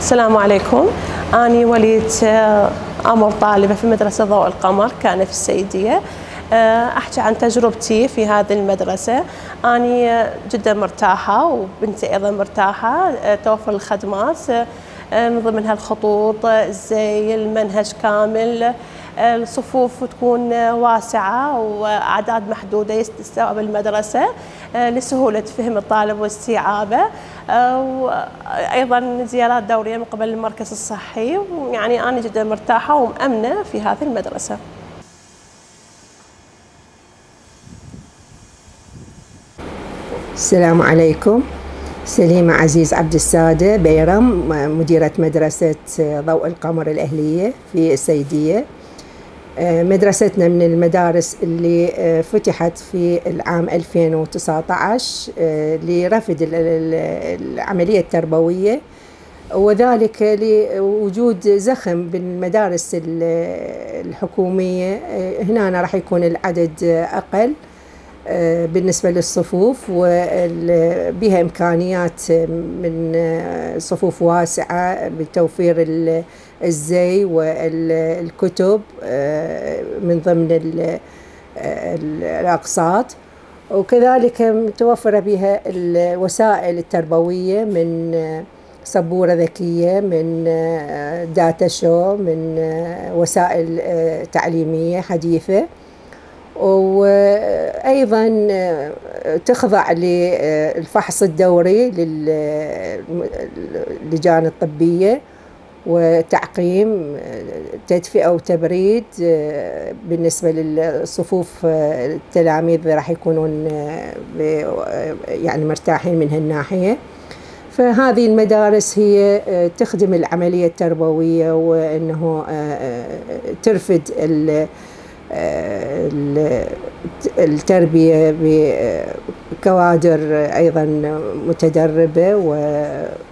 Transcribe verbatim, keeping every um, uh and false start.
السلام عليكم. أنا وليدة أمر طالبة في مدرسة ضوء القمر كان في السيدية. أحكي عن تجربتي في هذه المدرسة. أنا جدا مرتاحة وبنتي أيضا مرتاحة. توفر الخدمات من ضمنها الخطوط، الزي، المنهج كامل، الصفوف تكون واسعة وأعداد محدودة تستوعب المدرسة لسهولة فهم الطالب واستيعابه، وأيضا زيارات دورية من قبل المركز الصحي. يعني أنا جدا مرتاحة ومأمنة في هذه المدرسة. السلام عليكم. سليمة عزيز عبد السادة بيرم، مديرة مدرسة ضوء القمر الأهلية في السيدية. مدرستنا من المدارس اللي فتحت في العام ألفين وتسعة عشر لرفد العملية التربوية، وذلك لوجود زخم بالمدارس الحكومية. هنا راح يكون العدد أقل بالنسبة للصفوف، وبها إمكانيات من صفوف واسعة بتوفير الزي والكتب من ضمن الأقساط، وكذلك متوفرة بها الوسائل التربوية من سبورة ذكية، من داتا شو، من وسائل تعليمية حديثة، وأيضا تخضع للفحص الدوري للجان الطبية وتعقيم تدفئة وتبريد. بالنسبة للصفوف التلاميذ راح يكونون يعني مرتاحين من هالناحية. فهذه المدارس هي تخدم العملية التربوية، وأنه ترفد التربية بكوادر أيضا متدربة و